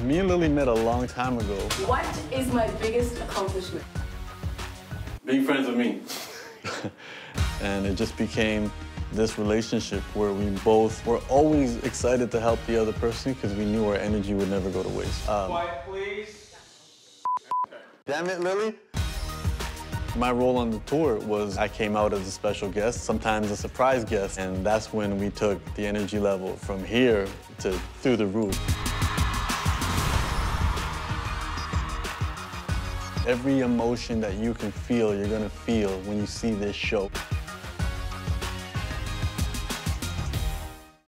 Me and Lily met a long time ago. What is my biggest accomplishment? Being friends with me. And it just became this relationship where we both were always excited to help the other person because we knew our energy would never go to waste. Quiet, please. Damn it, Lily. My role on the tour was I came out as a special guest, sometimes a surprise guest, and that's when we took the energy level from here to through the roof. Every emotion that you can feel, you're gonna feel when you see this show.